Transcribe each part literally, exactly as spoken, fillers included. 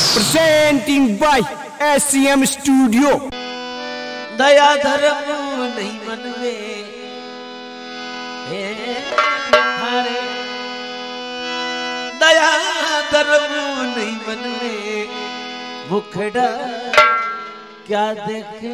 Presenting by S C M Studio। दया धर्म नहीं मन में हरे, दया धर्म नहीं मन में मुखड़ा क्या देखे।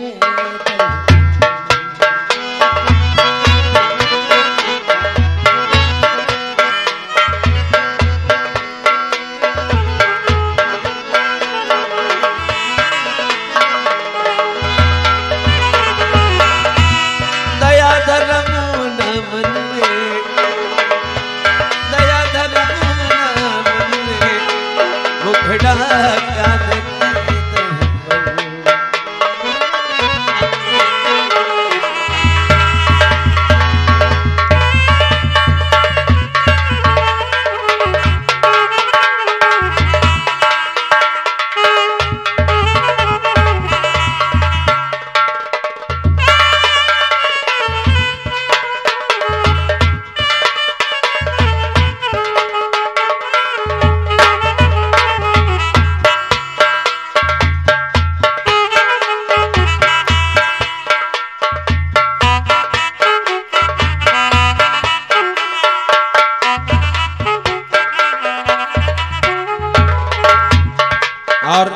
और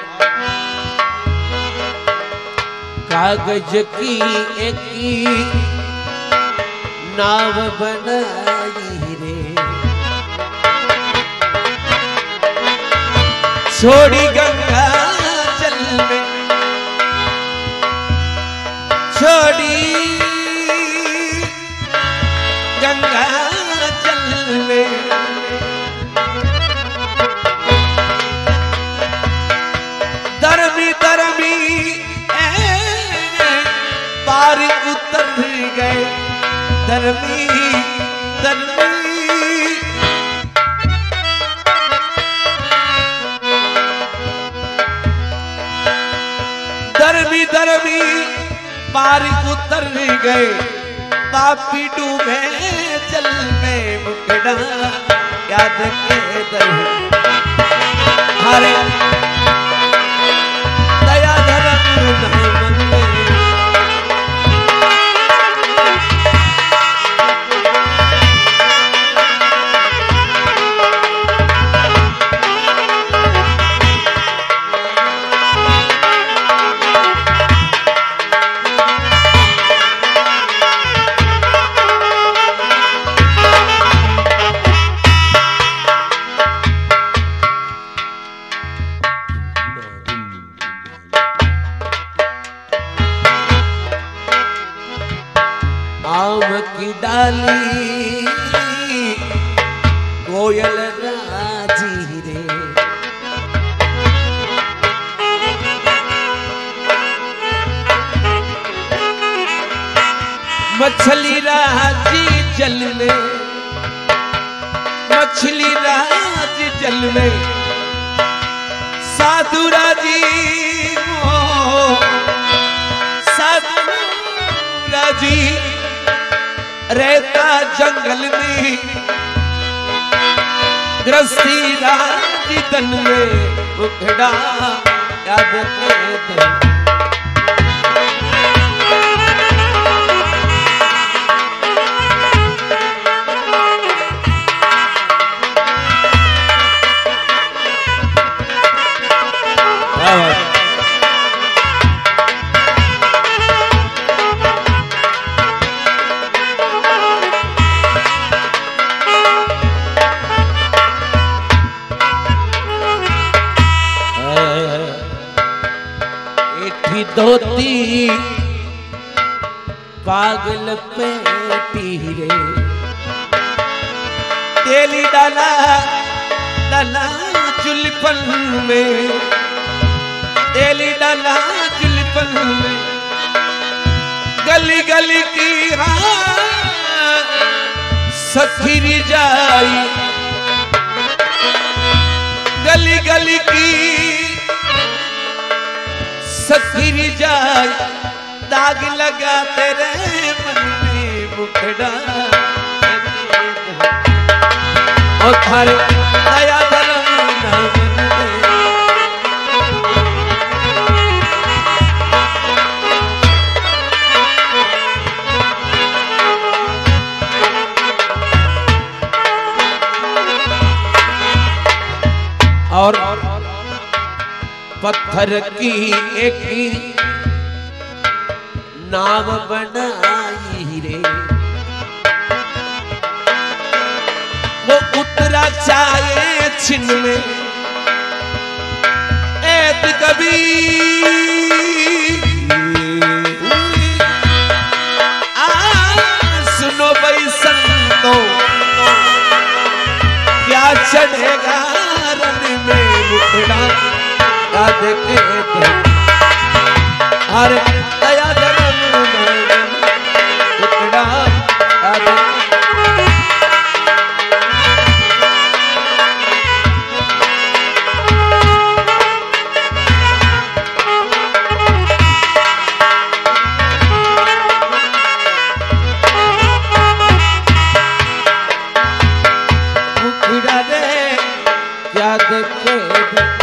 कागज की एक नाव बनाई रे, छोड़ी गंगा जल में, छोड़ी गंगा जल में। धर्मी धर्मी पार उतर गए, धर्मी धर्मी धर्मी धर्मी पार उतर गए, पापी डूबे जल में मुखड़ा याद के दर हरे। दया धर्म नहीं मन में आम की डाली कोयल राजी रे, मछली राजी जल में, मछली राजी जल में, साधु राजी साधु राजी रहता जंगल में, गृहस्थी राजी तन में मुखड़ा याद के धोती पागल पेटी रे, तेली डाला डाला चुलपन में, तेली डाला चुलपन में, गली गली की सखीरी जाई, गली गली की सखीरी जाए, दाग लगा तेरे मन में मुखड़ा और थारे दया धर्म ना मन में और पत्थर की एक नाव बनाई रे, वो उतरा चाहे छिन में ऐत कभी आ सुनो भाई संतो क्या चढ़ेगा रन में मुखड़ा का देखे हर दया धर्म मुखड़ा का देखे क्या देखे